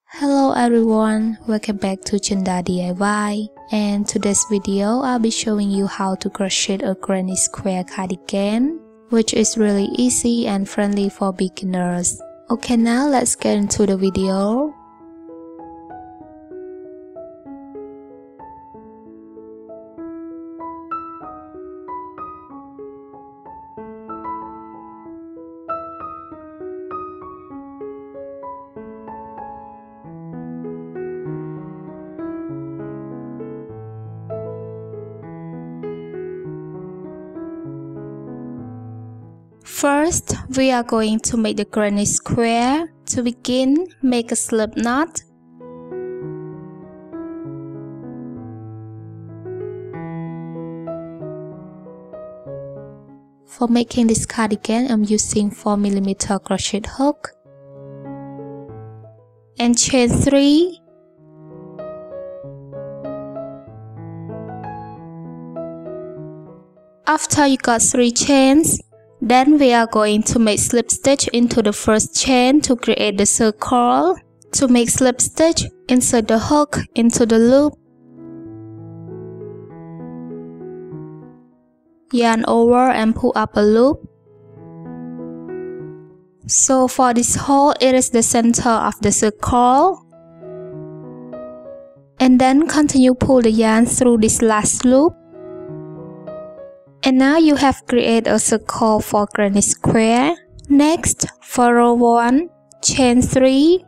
Hello everyone, welcome back to Chanda DIY, and today's video I'll be showing you how to crochet a granny square cardigan, which is really easy and friendly for beginners. Okay, now let's get into the video. First, we are going to make the granny square. To begin, make a slip knot. For making this cardigan, I'm using 4mm crochet hook and chain 3. After you got 3 chains, then we are going to make slip stitch into the first chain to create the circle. To make slip stitch, insert the hook into the loop, yarn over and pull up a loop. So for this hole, it is the center of the circle. And then continue pull the yarn through this last loop. And now you have created a circle for granny square. Next, for row 1, chain 3.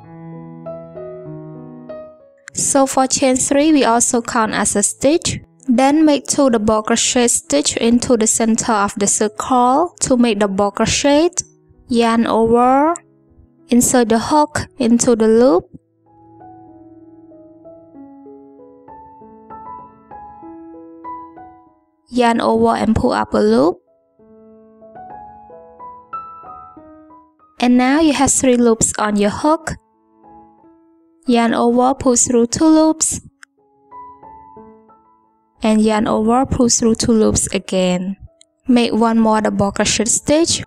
So for chain 3, we also count as a stitch. Then make 2 double crochet stitch into the center of the circle. To make double crochet, yarn over, insert the hook into the loop, yarn over and pull up a loop. And now you have 3 loops on your hook. Yarn over, pull through 2 loops, and yarn over, pull through 2 loops again. Make 1 more double crochet stitch.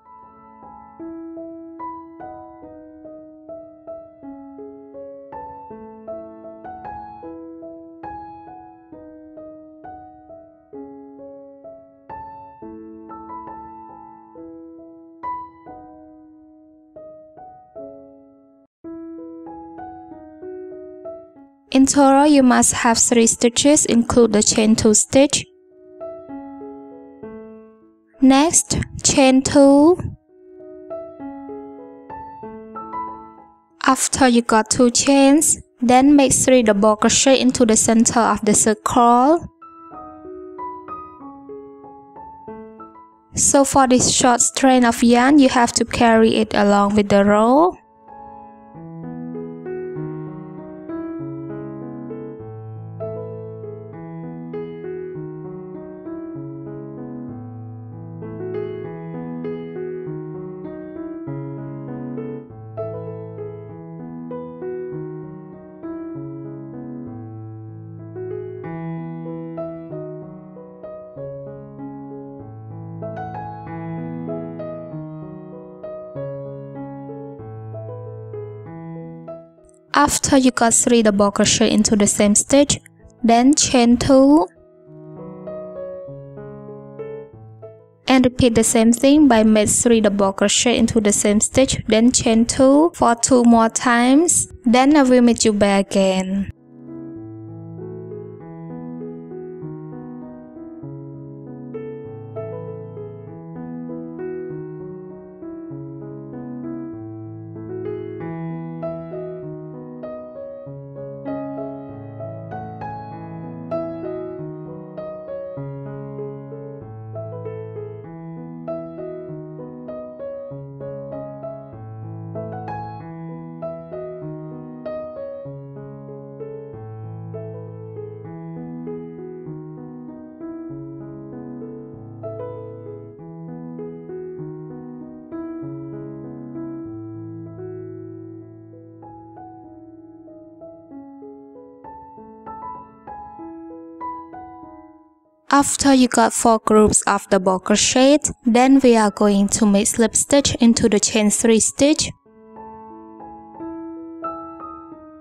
In total, you must have 3 stitches, include the chain 2 stitch. Next, chain 2. After you got 2 chains, then make 3 double crochet into the center of the circle. So for this short strand of yarn, you have to carry it along with the row. After you got 3 double crochet into the same stitch, then chain 2. And repeat the same thing by make 3 double crochet into the same stitch, then chain 2 for 2 more times. Then I will meet you back again. After you got 4 groups of double crochet, then we are going to make slip stitch into the chain 3 stitch.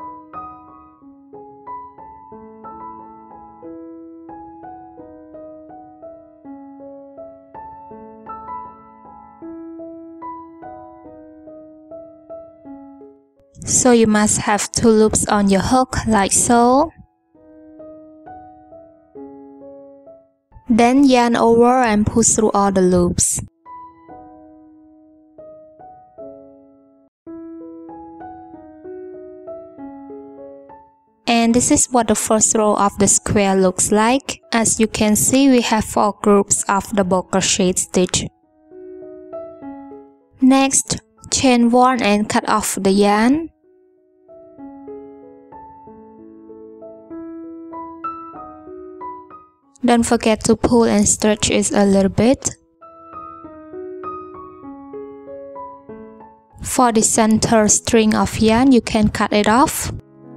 So you must have 2 loops on your hook like so. Then yarn over and pull through all the loops. And this is what the first row of the square looks like. As you can see, we have 4 groups of double crochet stitch. Next, chain 1 and cut off the yarn. Don't forget to pull and stretch it a little bit. For the center string of yarn, you can cut it off.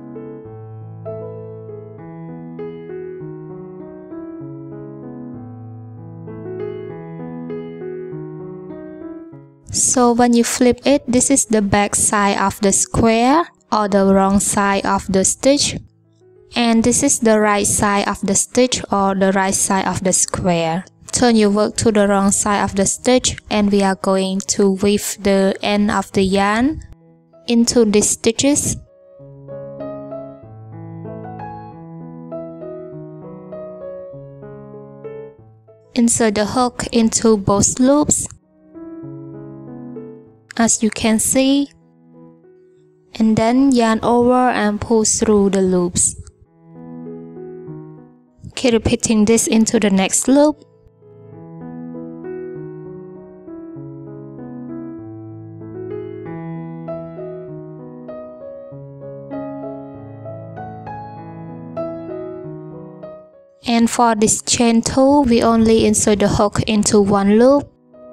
So when you flip it, this is the back side of the square or the wrong side of the stitch. And this is the right side of the stitch or the right side of the square. Turn your work to the wrong side of the stitch and we are going to weave the end of the yarn into these stitches. Insert the hook into both loops, as you can see, and then yarn over and pull through the loops. Keep repeating this into the next loop. And for this chain 2, we only insert the hook into 1 loop.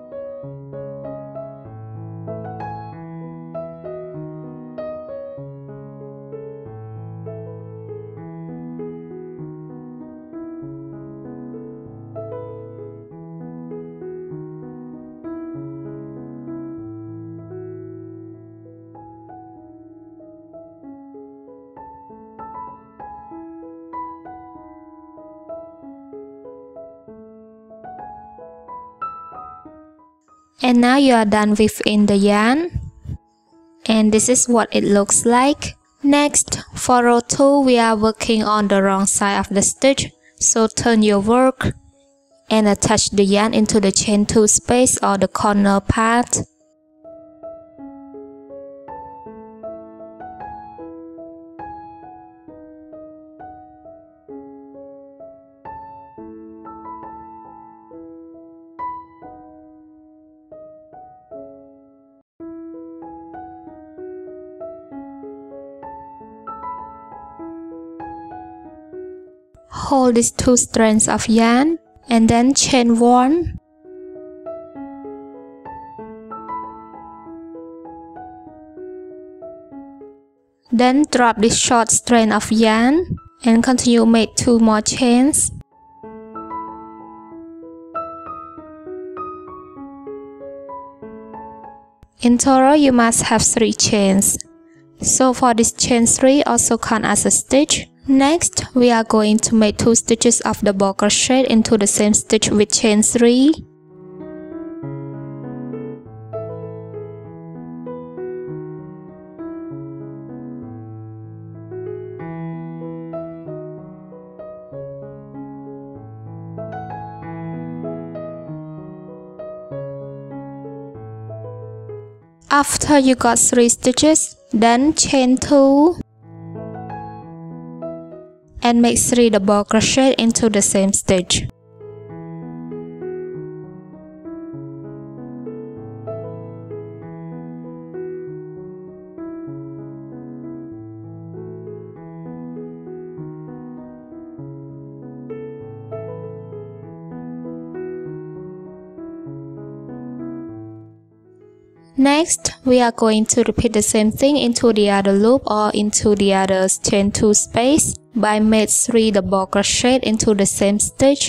And now you are done within the yarn. And this is what it looks like. Next, for row 2, we are working on the wrong side of the stitch. So turn your work and attach the yarn into the chain 2 space or the corner part. Hold these 2 strands of yarn and then chain 1. Then drop this short strand of yarn and continue make 2 more chains. In total, you must have 3 chains. So for this chain 3 also count as a stitch. Next, we are going to make 2 stitches of double crochet into the same stitch with chain 3. After you got 3 stitches, then chain 2 and make 3 double crochet into the same stitch. Next, we are going to repeat the same thing into the other loop or into the other chain 2 space by make 3 double crochet into the same stitch.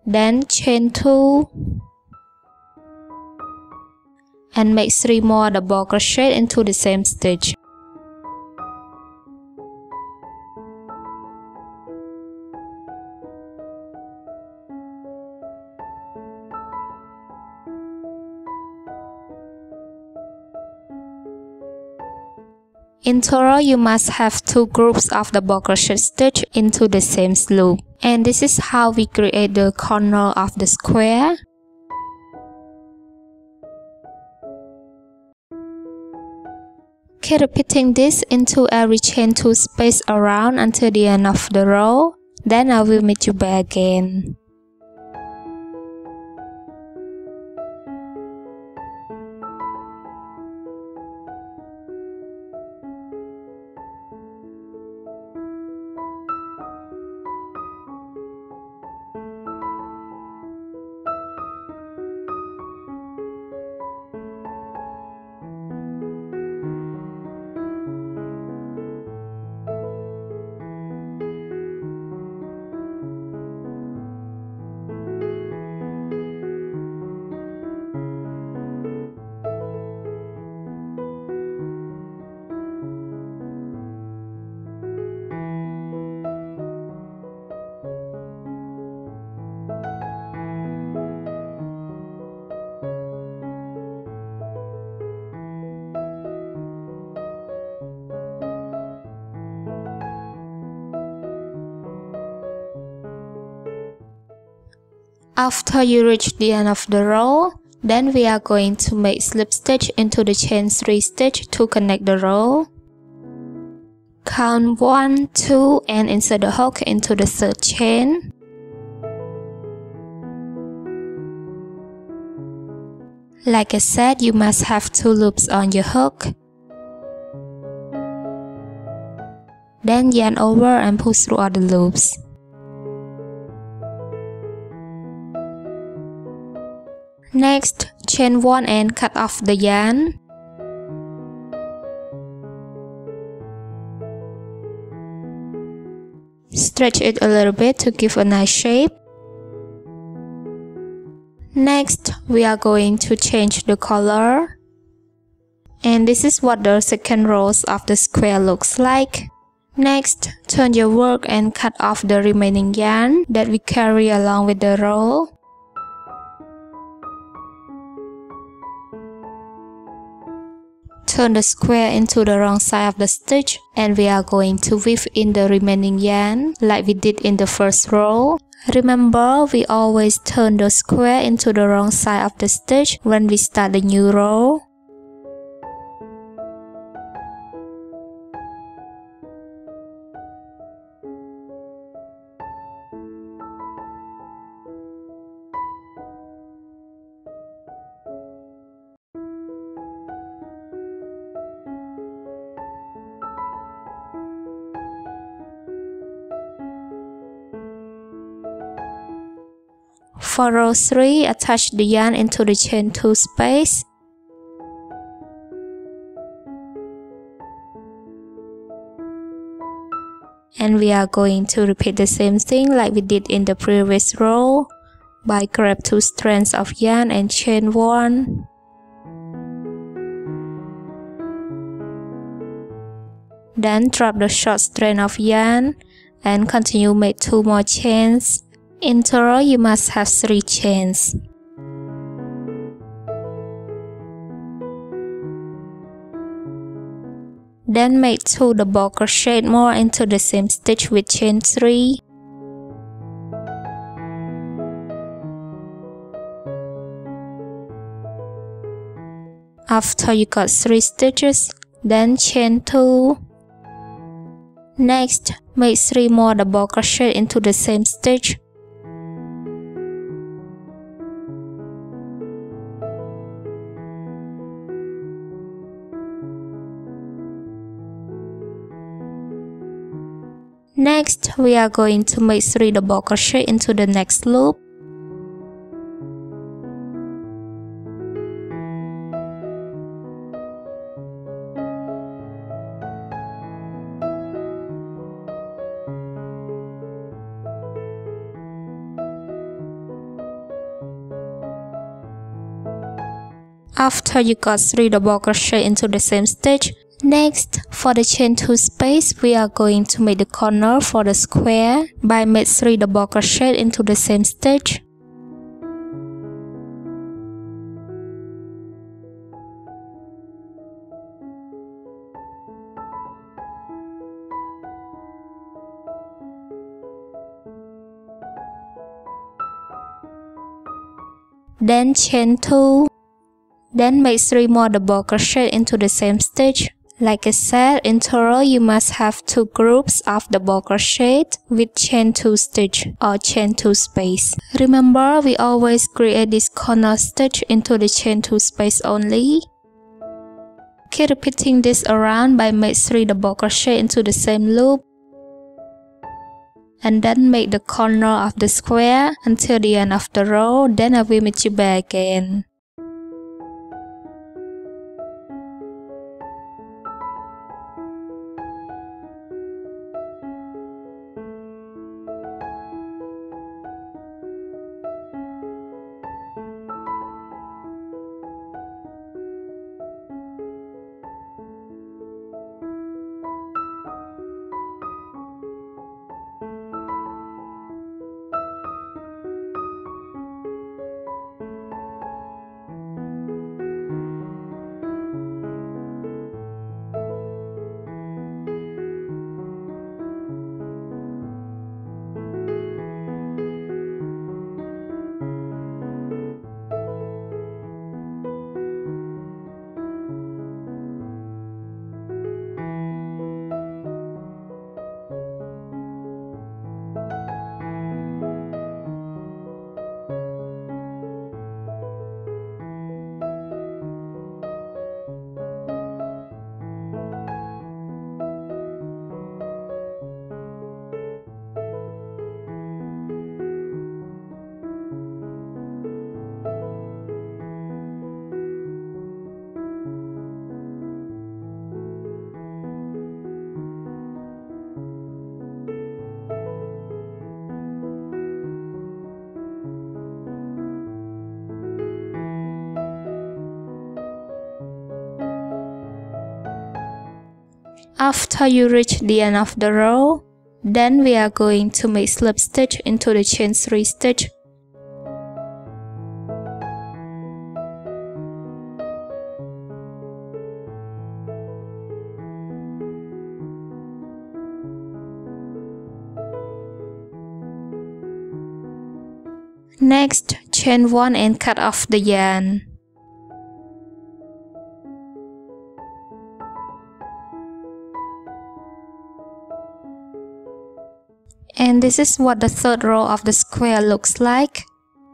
then chain 2 and make 3 more double crochet into the same stitch. In total, you must have 2 groups of double crochet stitch into the same loop. And this is how we create the corner of the square. Keep repeating this into every chain 2 space around until the end of the row. Then I will meet you back again. After you reach the end of the row, then we are going to make slip stitch into the chain 3 stitch to connect the row. Count 1, 2 and insert the hook into the 3rd chain. Like I said, you must have 2 loops on your hook. Then yarn over and pull through all the loops. Next, chain 1 and cut off the yarn. Stretch it a little bit to give a nice shape. Next, we are going to change the color. And this is what the second row of the square looks like. Next, turn your work and cut off the remaining yarn that we carry along with the row. Turn the square into the wrong side of the stitch and we are going to weave in the remaining yarn like we did in the first row. Remember, we always turn the square into the wrong side of the stitch when we start the new row. For row 3, attach the yarn into the chain 2 space. And we are going to repeat the same thing like we did in the previous row by grab 2 strands of yarn and chain 1. Then drop the short strand of yarn and continue make 2 more chains. In total, you must have 3 chains. Then make 2 double crochet more into the same stitch with chain 3. After you got 3 stitches, then chain 2. Next, make 3 more double crochet into the same stitch. Next, we are going to make 3 double crochet into the next loop. After you got 3 double crochet into the same stitch, next for the chain 2 space, we are going to make the corner for the square by make 3 double crochet into the same stitch. Then chain 2, then make 3 more double crochet into the same stitch. Like I said, in total you must have 2 groups of double crochet with chain 2 stitch or chain 2 space. Remember, we always create this corner stitch into the chain 2 space only. Keep repeating this around by make 3 double crochet into the same loop, and then make the corner of the square until the end of the row. Then I will meet you back again. After you reach the end of the row, then we are going to make slip stitch into the chain 3 stitch. Next, chain 1 and cut off the yarn. And this is what the third row of the square looks like.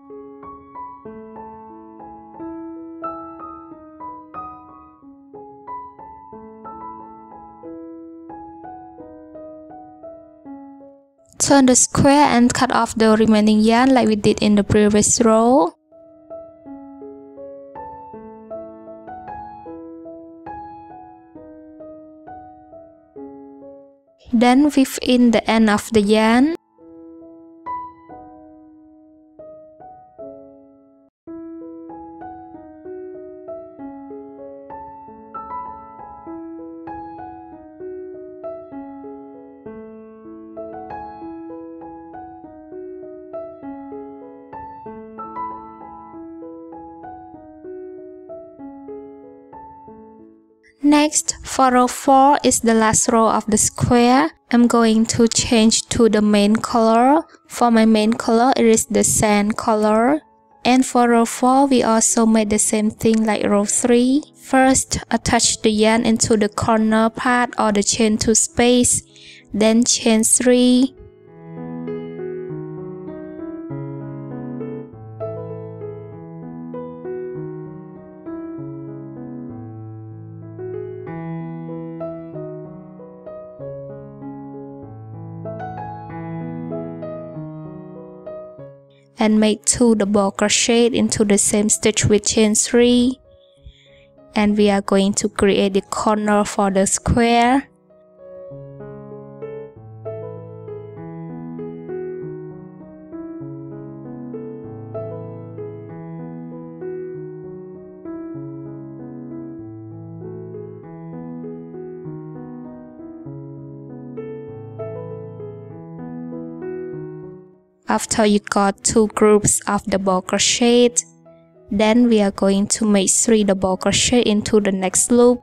Turn the square and cut off the remaining yarn like we did in the previous row. Then weave in the end of the yarn. Next, for row 4 is the last row of the square. I'm going to change to the main color. For my main color, it is the sand color. And for row 4, we also made the same thing like row 3. First, attach the yarn into the corner part or the chain 2 space. Then chain 3. And make 2 double crochet into the same stitch with chain 3, and we are going to create the corner for the square. After you got 2 groups of double crochet, then we are going to make 3 double crochet into the next loop.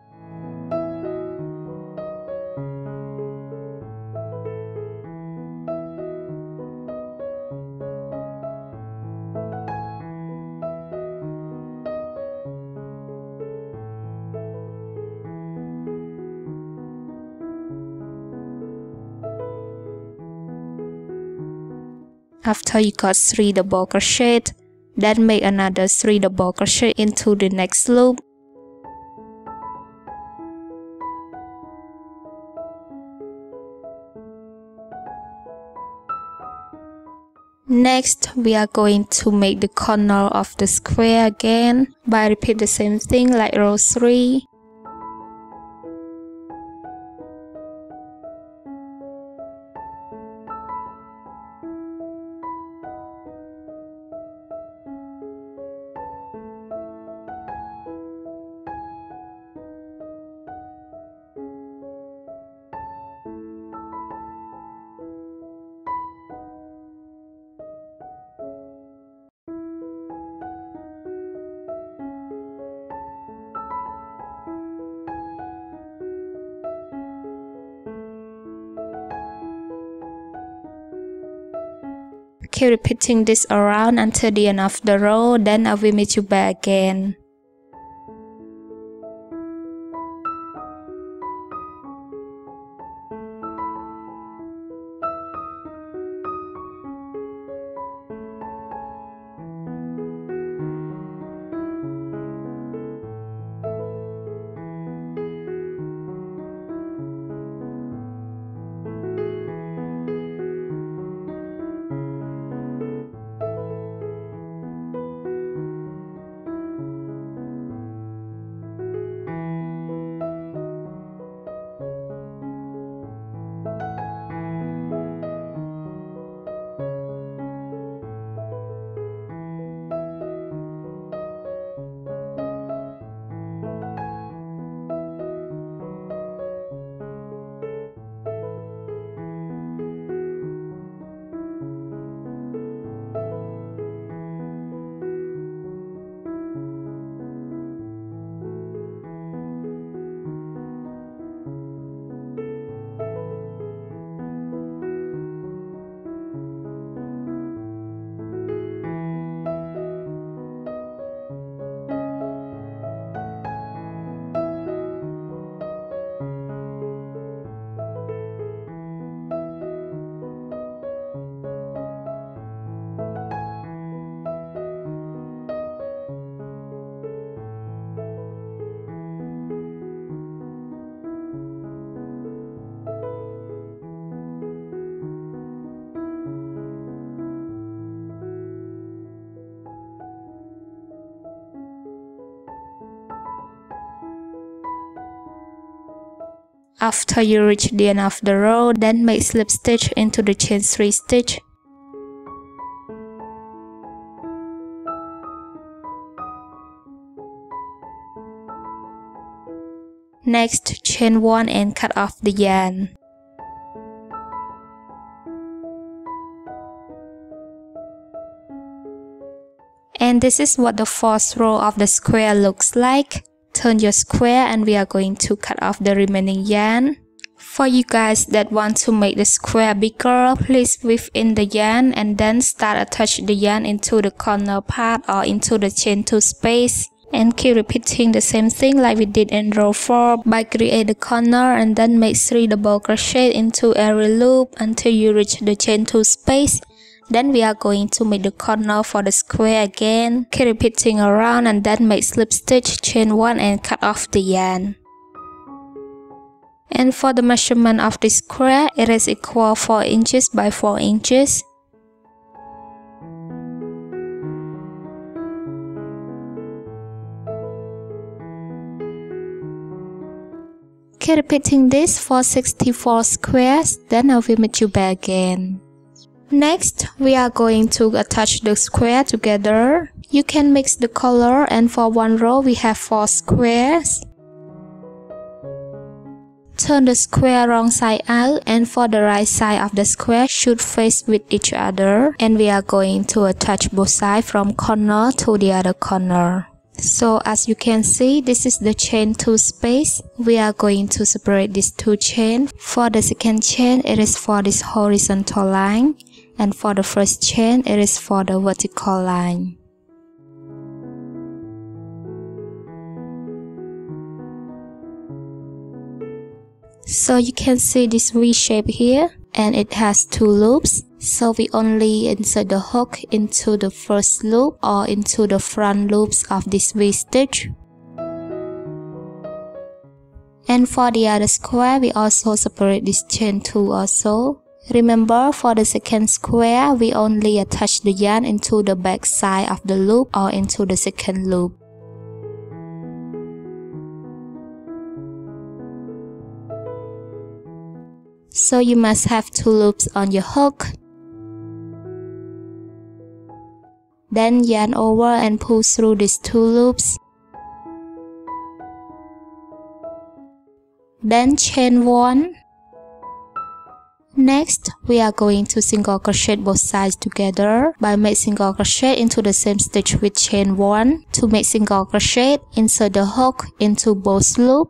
After you got 3 double crochet, then make another 3 double crochet into the next loop. Next, we are going to make the corner of the square again by repeat the same thing like row 3. Keep repeating this around until the end of the row, then I will meet you back again. After you reach the end of the row, then make slip stitch into the chain 3 stitch. Next, chain 1 and cut off the yarn. And this is what the 4th row of the square looks like. Turn your square and we are going to cut off the remaining yarn. For you guys that want to make the square bigger, please weave in the yarn and then start attach the yarn into the corner part or into the chain 2 space. And keep repeating the same thing like we did in row 4 by create the corner and then make 3 double crochet into every loop until you reach the chain 2 space. Then we are going to make the corner for the square again. Keep repeating around and then make slip stitch, chain 1 and cut off the yarn. And for the measurement of the square, it is equal 4 inches by 4 inches. Keep repeating this for 64 squares, then I will meet you back again. Next, we are going to attach the square together. You can mix the color, and for one row we have 4 squares. Turn the square wrong side out, and for the right side of the square should face with each other, and we are going to attach both sides from corner to the other corner. So as you can see, this is the chain 2 space. We are going to separate these 2 chains. For the second chain, it is for this horizontal line, and for the first chain, it is for the vertical line. So you can see this V shape here, and it has 2 loops. So we only insert the hook into the first loop or into the front loops of this V stitch. And for the other square, we also separate this chain 2 also. Remember, for the second square, we only attach the yarn into the back side of the loop or into the second loop. So you must have 2 loops on your hook. Then yarn over and pull through these 2 loops. Then chain 1. Next, we are going to single crochet both sides together. By make single crochet into the same stitch with chain 1. To make single crochet, insert the hook into both loops.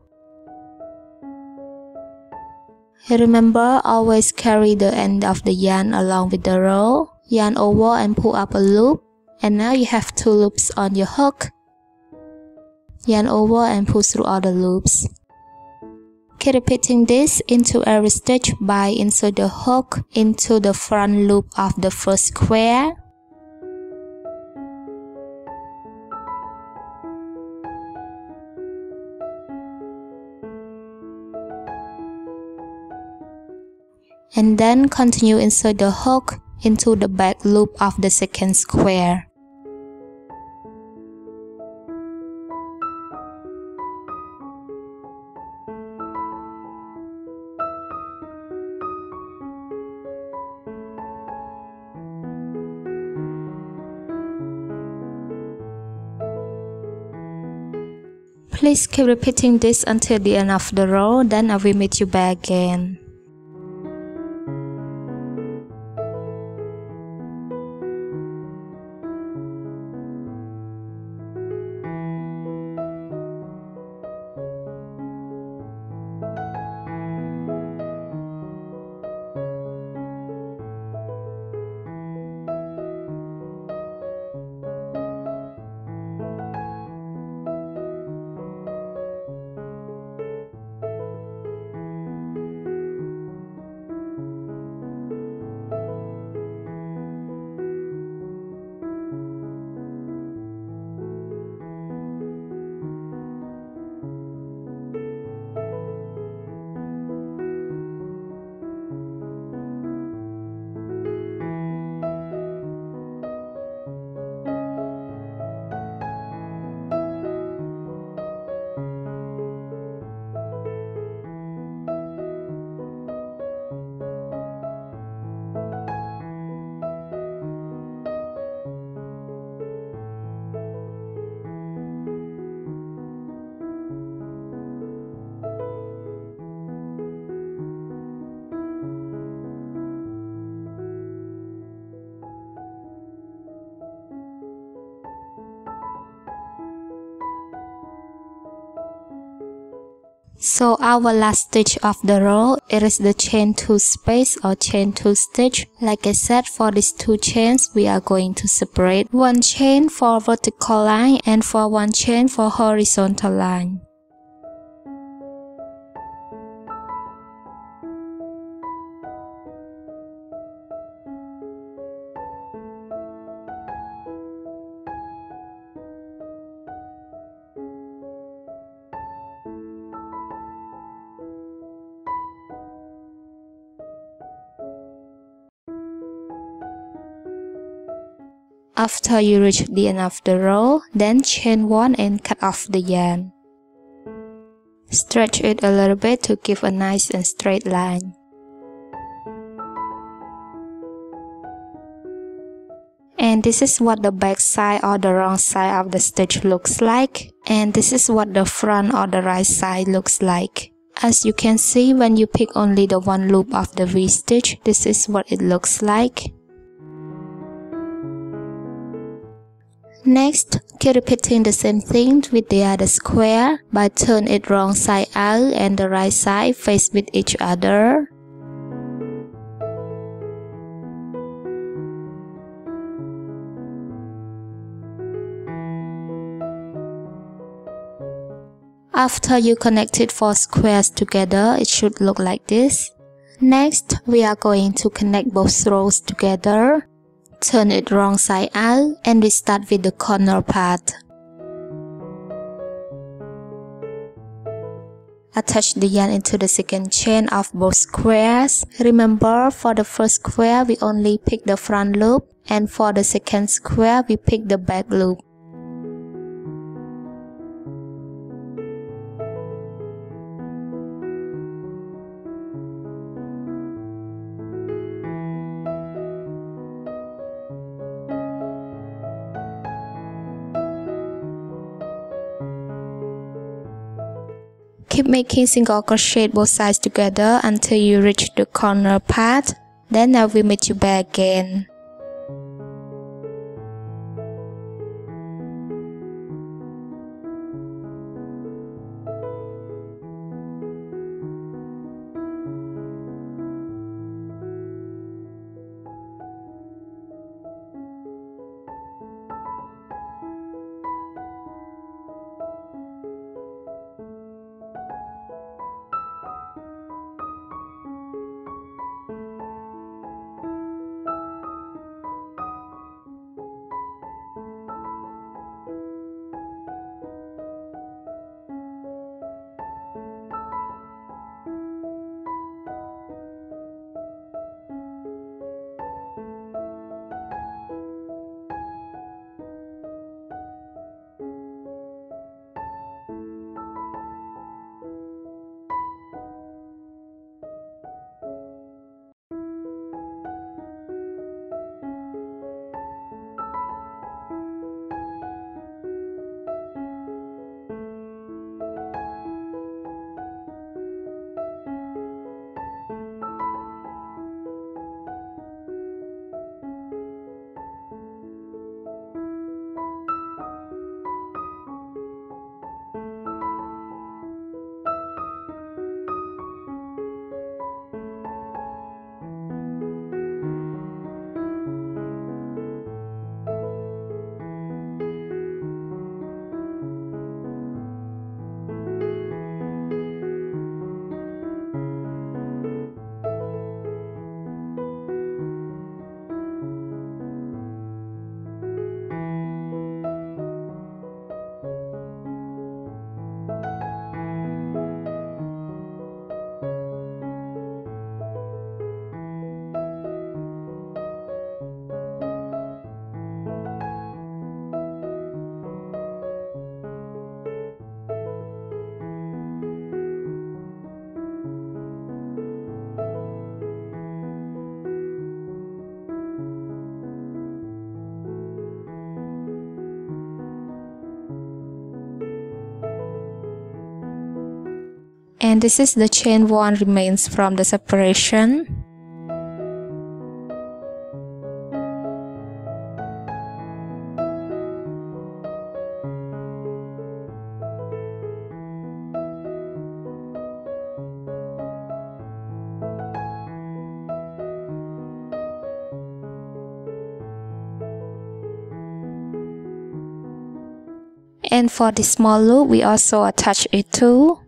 Remember, always carry the end of the yarn along with the row. Yarn over and pull up a loop. And now you have 2 loops on your hook. Yarn over and pull through all the loops. Keep repeating this into every stitch by insert the hook into the front loop of the first square. And then continue insert the hook into the back loop of the second square. Please keep repeating this until the end of the row, then I will meet you back again. So our last stitch of the row, it is the chain 2 space or chain 2 stitch. Like I said, for these 2 chains, we are going to separate 1 chain for vertical line and for 1 chain for horizontal line. After you reach the end of the row, then chain 1 and cut off the yarn. Stretch it a little bit to give a nice and straight line. And this is what the back side or the wrong side of the stitch looks like. And this is what the front or the right side looks like. As you can see, when you pick only the one loop of the V-stitch, this is what it looks like. Next, keep repeating the same thing with the other square by turn it wrong side out and the right side face with each other. After you connected 4 squares together, it should look like this. Next, we are going to connect both rows together. Turn it wrong side out and we start with the corner part. Attach the yarn into the second chain of both squares. Remember, for the first square we only pick the front loop, and for the second square we pick the back loop. Keep making single crochet both sides together until you reach the corner part. Then I will meet you back again. And this is the chain 1 remains from the separation. And for the small loop, we also attach it too.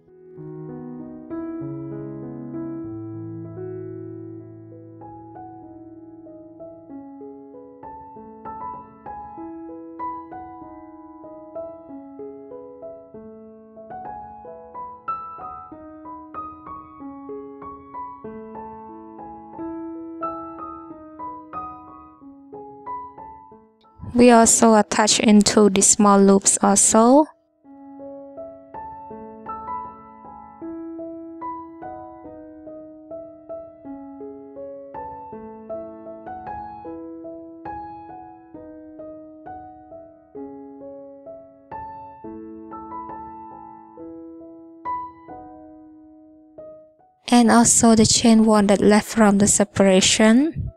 We also attach into the small loops also. and also the chain 1 that left from the separation.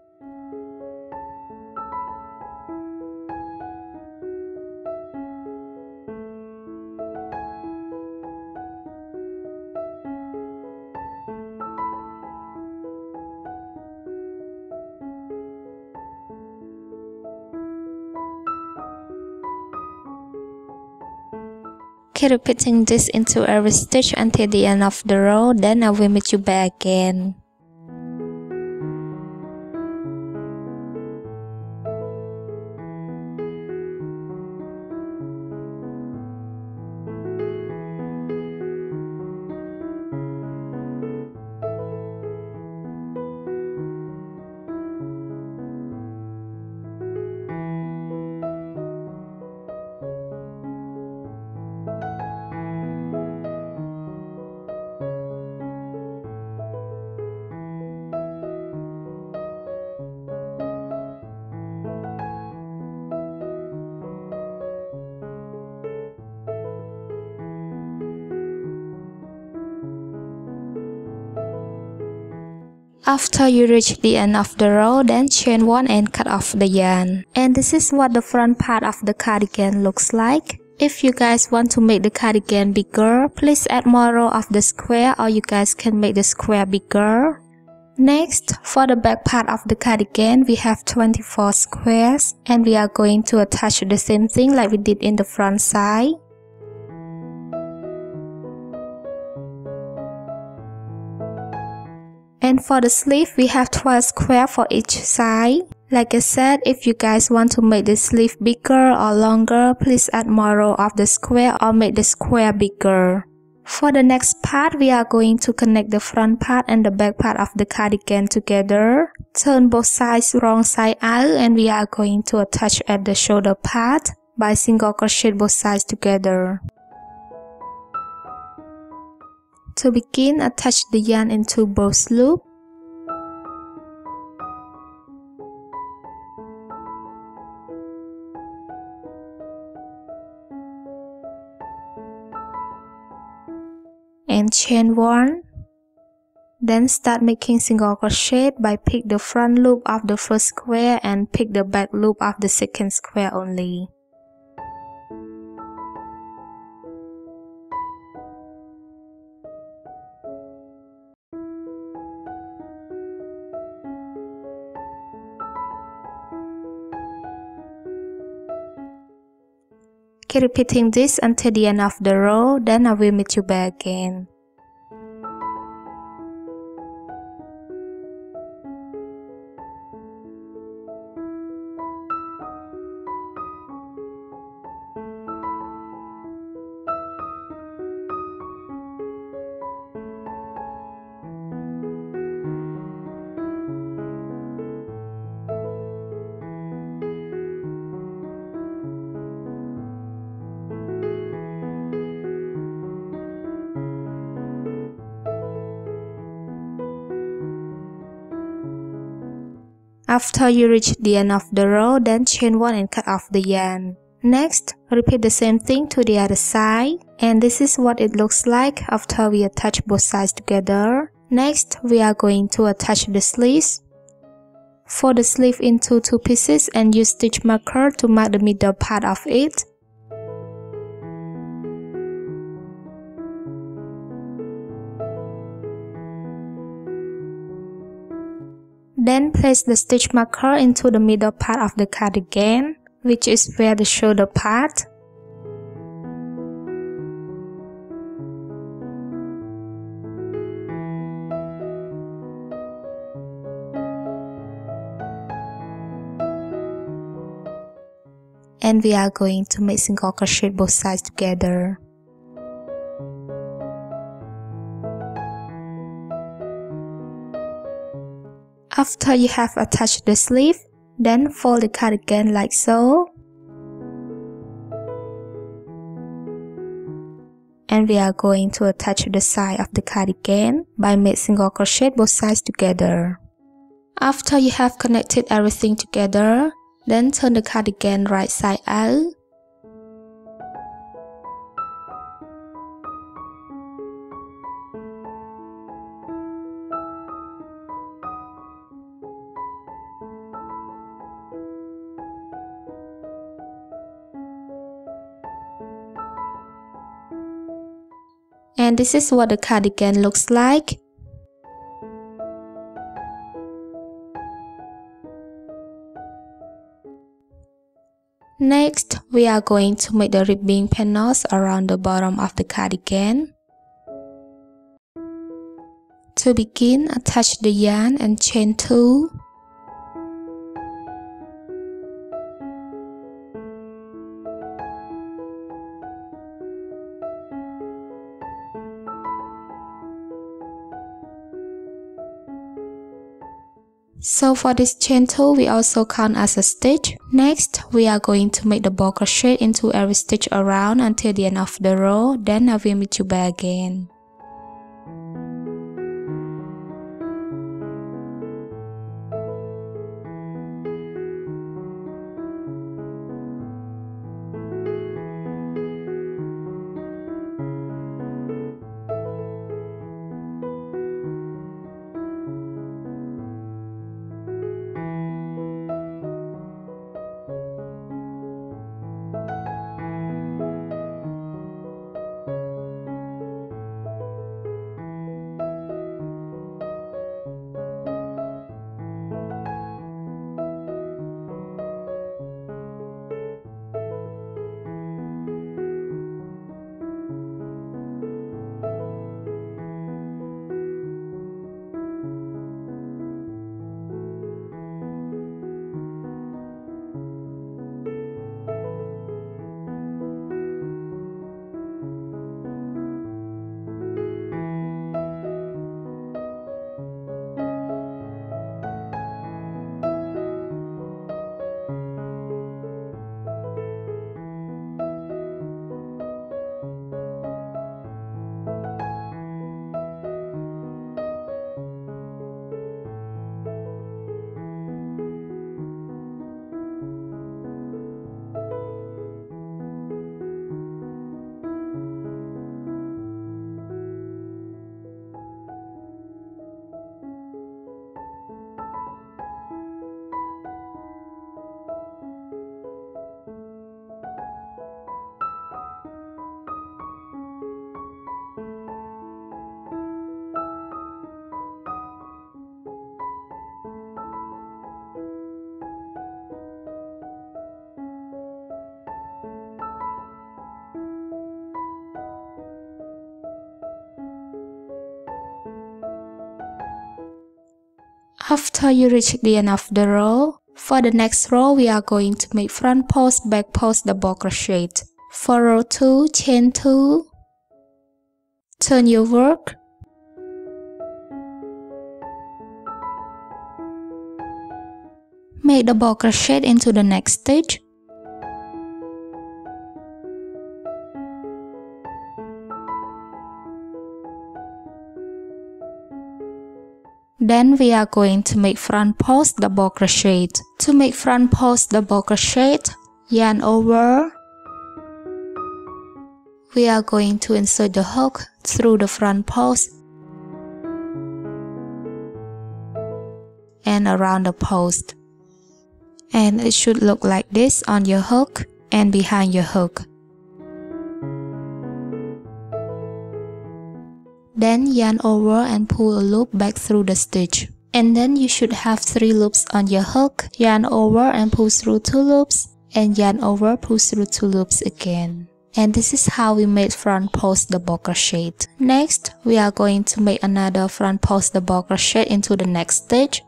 Keep repeating this into every stitch until the end of the row, then I will meet you back again. After you reach the end of the row, then chain 1 and cut off the yarn. And this is what the front part of the cardigan looks like. If you guys want to make the cardigan bigger, please add more row of the square, or you guys can make the square bigger. Next, for the back part of the cardigan, we have 24 squares, and we are going to attach the same thing like we did in the front side. And for the sleeve, we have 12 squares for each side. Like I said, if you guys want to make the sleeve bigger or longer, please add more row of the square or make the square bigger. For the next part, we are going to connect the front part and the back part of the cardigan together. Turn both sides wrong side out, and we are going to attach at the shoulder part by single crochet both sides together. To begin, attach the yarn into both loops. And chain 1. Then start making single crochet by pick the front loop of the first square and pick the back loop of the second square only. Keep repeating this until the end of the row, then I will meet you back again. After you reach the end of the row, then chain 1 and cut off the yarn. Next, repeat the same thing to the other side, and this is what it looks like after we attach both sides together. Next, we are going to attach the sleeves. Fold the sleeve into 2 pieces and use stitch marker to mark the middle part of it. Then place the stitch marker into the middle part of the cardigan, which is where the shoulder part. And we are going to make single crochet both sides together. After you have attached the sleeve, then fold the cardigan like so. And we are going to attach the side of the cardigan by making single crochet both sides together. After you have connected everything together, then turn the cardigan right side out. And this is what the cardigan looks like. Next, we are going to make the ribbing panels around the bottom of the cardigan. To begin, attach the yarn and chain 2. So for this chain 2, we also count as a stitch. Next, we are going to make the bow crochet into every stitch around until the end of the row. Then I will meet you back again. After you reach the end of the row, for the next row we are going to make front post, back post, double crochet. For row 2, chain 2, turn your work, make double crochet into the next stitch, then we are going to make front post, double crochet. To make front post, double crochet, yarn over, we are going to insert the hook through the front post and around the post, and it should look like this on your hook and behind your hook. Then yarn over and pull a loop back through the stitch, and then you should have 3 loops on your hook. Yarn over and pull through 2 loops, and yarn over, pull through 2 loops again. And this is how we made front post double crochet. Next, we are going to make another front post double crochet into the next stitch.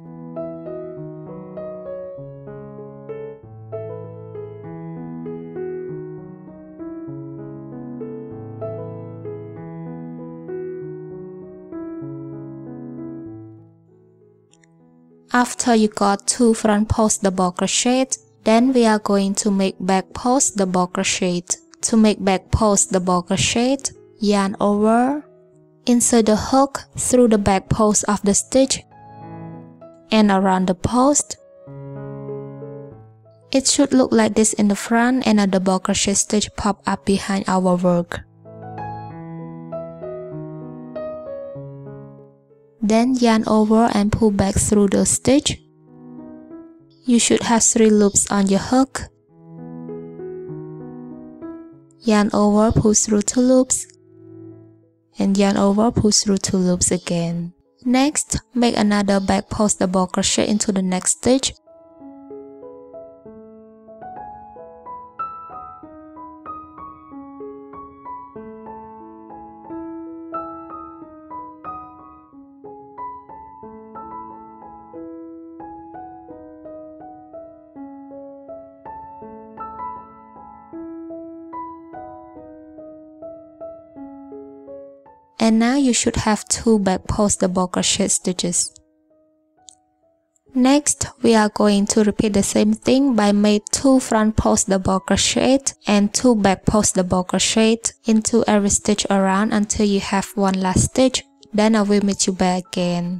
After you got 2 front post double crochet, then we are going to make back post double crochet. To make back post double crochet, yarn over, insert the hook through the back post of the stitch and around the post. It should look like this in the front, and a double crochet stitch pop up behind our work. Then yarn over and pull back through the stitch. You should have 3 loops on your hook. Yarn over, pull through 2 loops, and yarn over, pull through 2 loops again. Next, make another back post double crochet into the next stitch. And now you should have 2 back post double crochet stitches. Next, we are going to repeat the same thing by make 2 front post double crochet and 2 back post double crochet into every stitch around until you have one last stitch. Then I will meet you back again.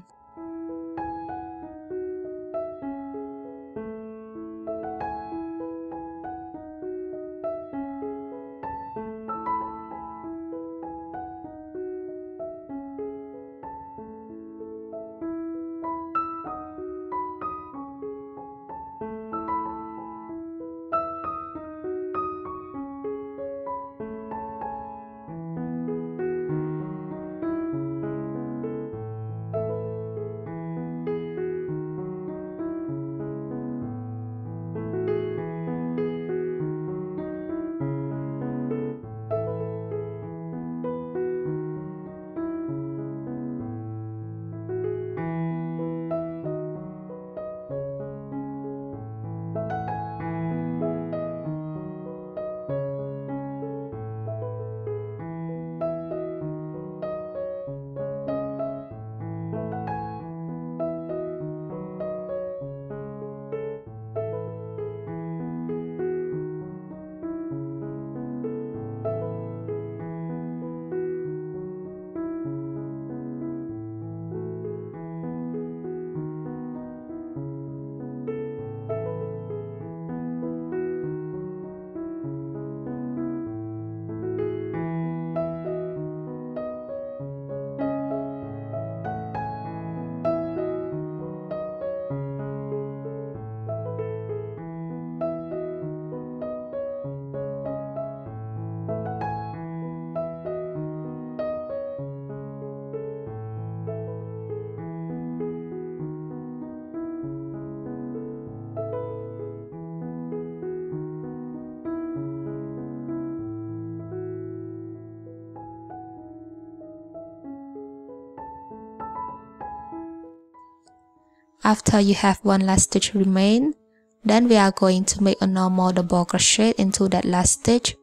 After you have one last stitch remain, then we are going to make a normal double crochet into that last stitch.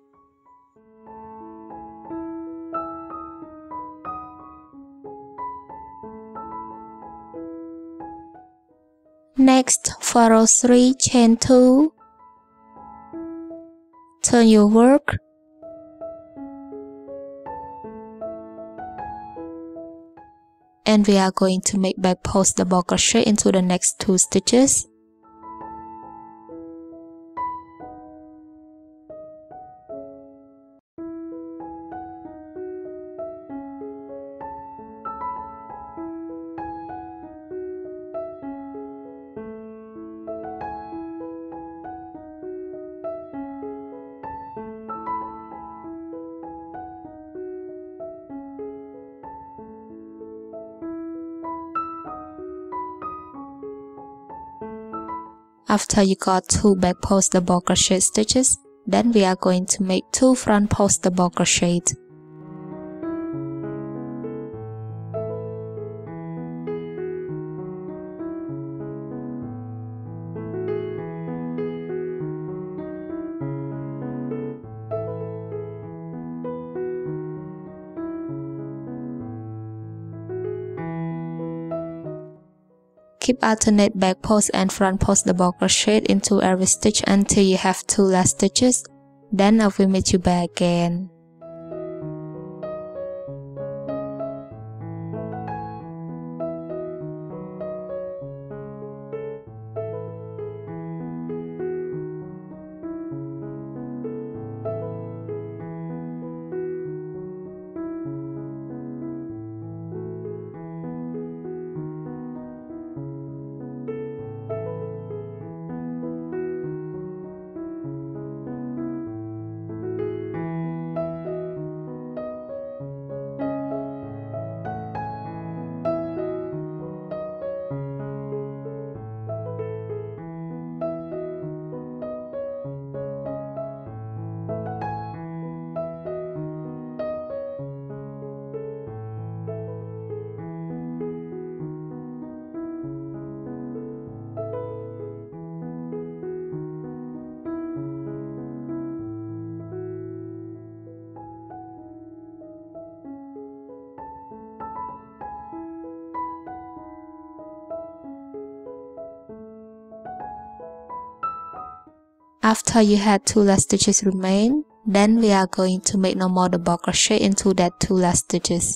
Next, for row 3, chain 2, turn your work, and we are going to make back post double crochet into the next 2 stitches. After you got 2 back post double crochet stitches, then we are going to make 2 front post double crochet. Keep alternate back post and front post double crochet into every stitch until you have 2 last stitches. Then I will meet you back again. After you had 2 last stitches remain, then we are going to make normal double crochet into that 2 last stitches.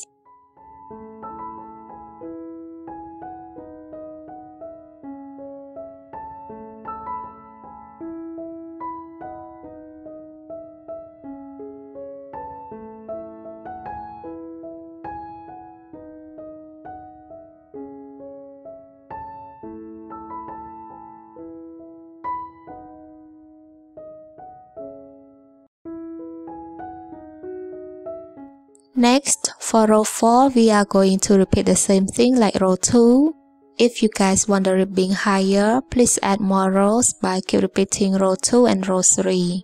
Next, for row 4, we are going to repeat the same thing like row 2. If you guys want the ribbing higher, please add more rows by keep repeating row 2 and row 3.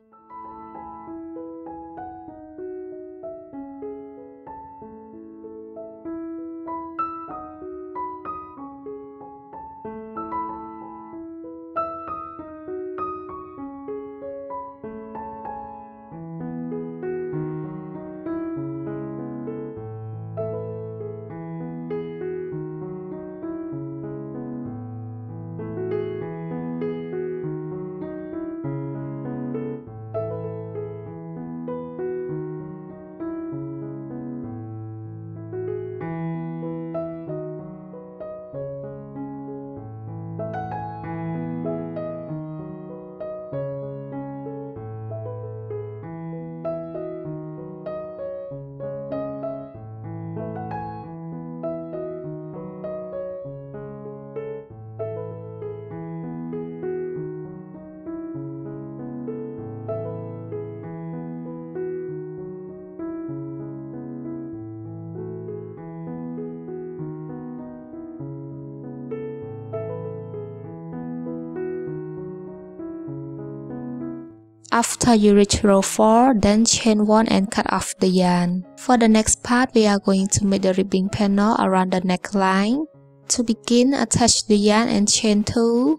After you reach row 4, then chain 1 and cut off the yarn. For the next part, we are going to make the ribbing panel around the neckline. To begin, attach the yarn and chain 2.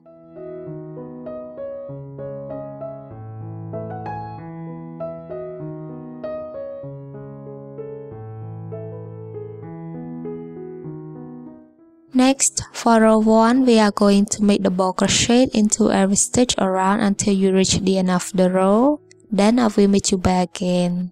Next, for row 1, we are going to make double crochet into every stitch around until you reach the end of the row. Then I will meet you back again.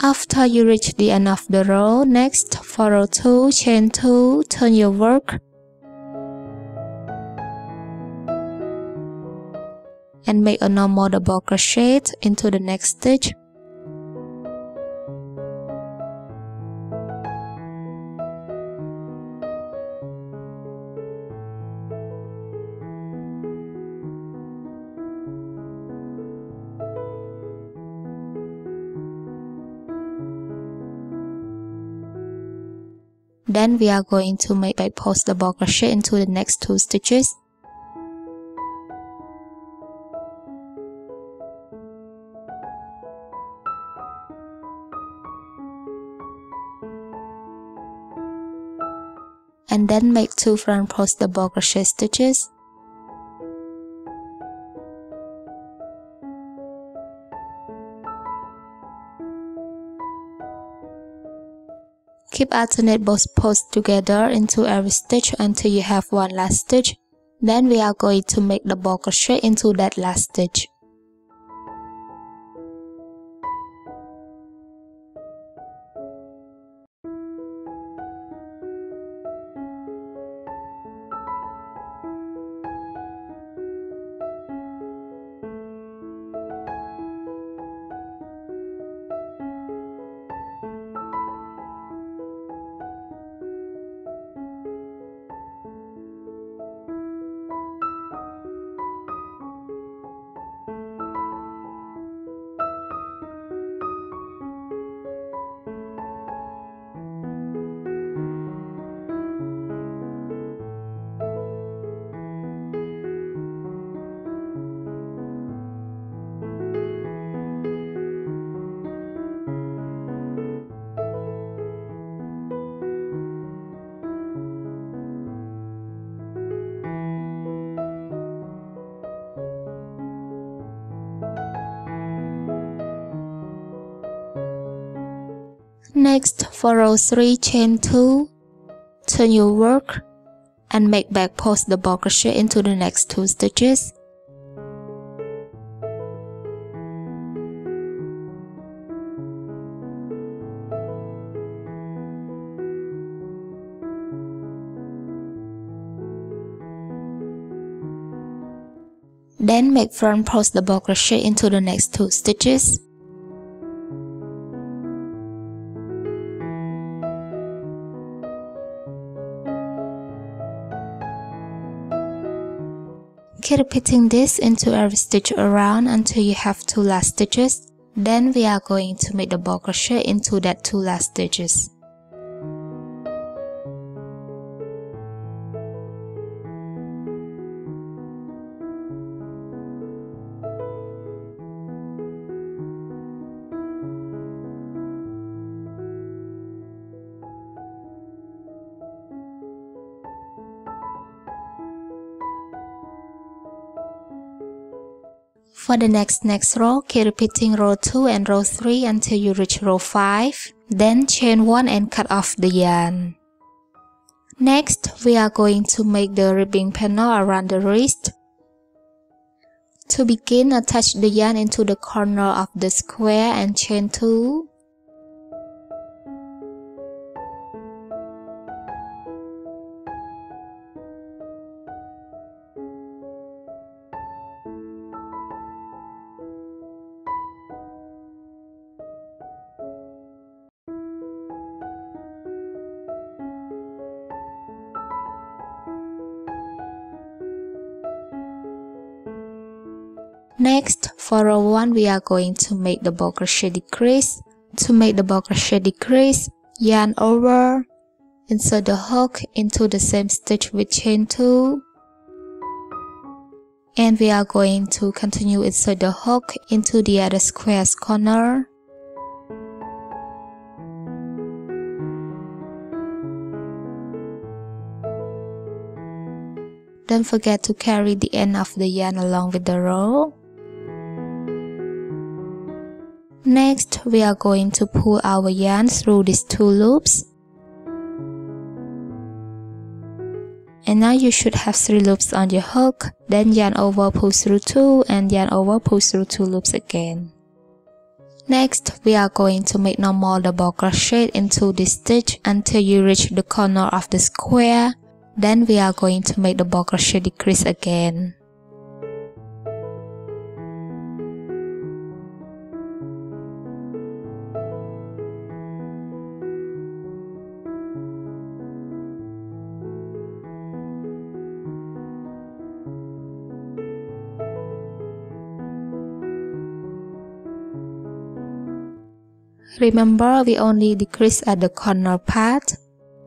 After you reach the end of the row, next for row 2, chain 2, turn your work and make a normal double crochet into the next stitch. Then we are going to make back post double crochet into the next 2 stitches. And then make 2 front post double crochet stitches. Keep alternate both posts together into every stitch until you have one last stitch. Then we are going to make double crochet into that last stitch. Next, for row 3, chain 2, turn your work and make back post double crochet into the next 2 stitches. Then make front post double crochet into the next 2 stitches. Keep repeating this into every stitch around until you have 2 last stitches. Then we are going to make double crochet into that 2 last stitches. For the next row, keep repeating row 2 and row 3 until you reach row 5. Then chain 1 and cut off the yarn. Next, we are going to make the ribbing panel around the wrist. To begin, attach the yarn into the corner of the square and chain 2. Next, for row 1, we are going to make the double crochet decrease. To make the double crochet decrease, yarn over, insert the hook into the same stitch with chain 2, and we are going to continue insert the hook into the other square's corner. Don't forget to carry the end of the yarn along with the row. Next, we are going to pull our yarn through these 2 loops. And now you should have 3 loops on your hook, then yarn over, pull through 2, and yarn over, pull through 2 loops again. Next, we are going to make normal double crochet into this stitch until you reach the corner of the square. Then we are going to make double crochet decrease again. Remember, we only decrease at the corner part.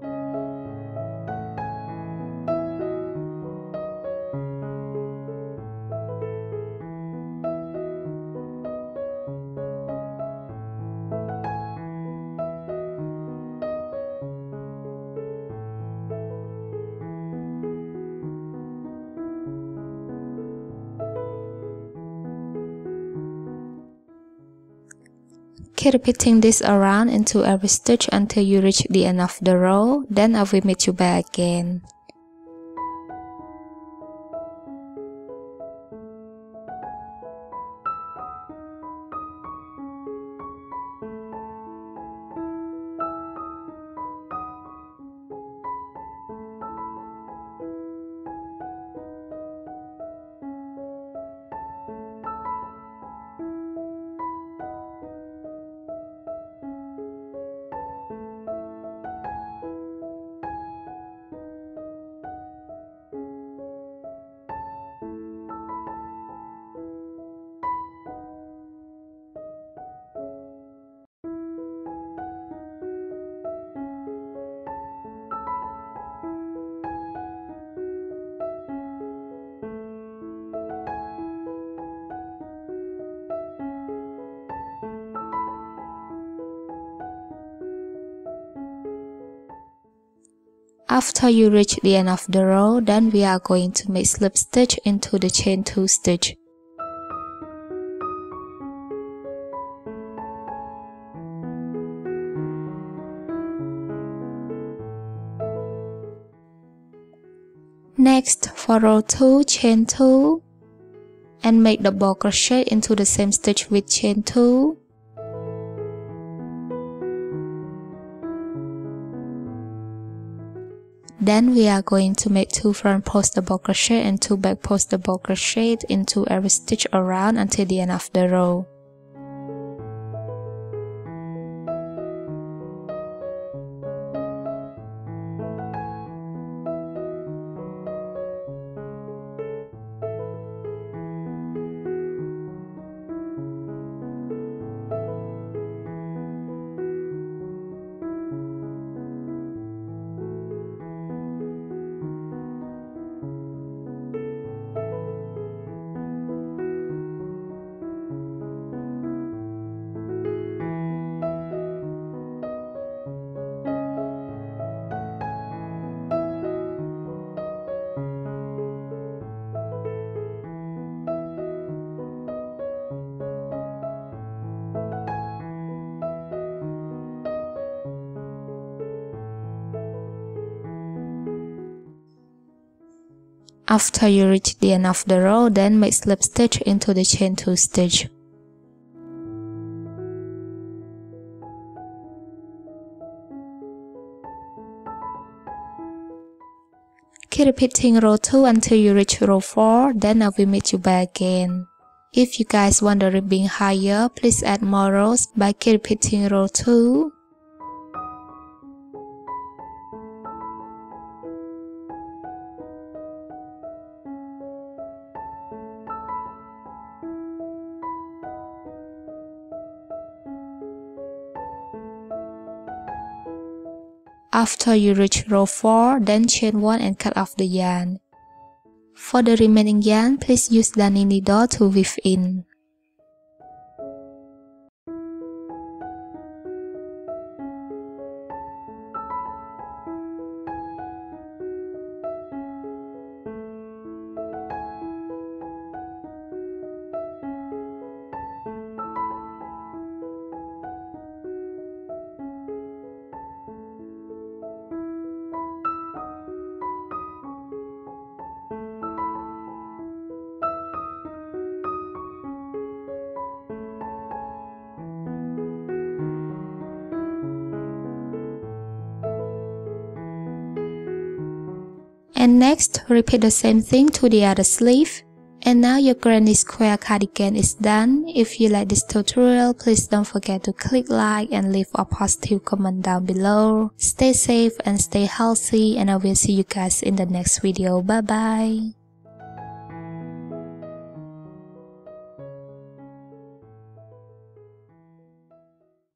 Keep repeating this around into every stitch until you reach the end of the row. Then I will meet you back again. After you reach the end of the row, then we are going to make slip stitch into the chain 2 stitch. Next, for row 2, chain 2 and make double crochet into the same stitch with chain 2. Then we are going to make 2 front post double crochet and 2 back post double crochet into every stitch around until the end of the row. After you reach the end of the row, then make slip stitch into the chain 2 stitch. Keep repeating row 2 until you reach row 4, then I will meet you back again. If you guys want the ribbing higher, please add more rows by keep repeating row 2. After you reach row 4, then chain 1 and cut off the yarn. For the remaining yarn, please use the darning needle to weave in. And next, repeat the same thing to the other sleeve. And now your granny square cardigan is done. If you like this tutorial, please don't forget to click like and leave a positive comment down below. Stay safe and stay healthy, and I will see you guys in the next video. Bye bye.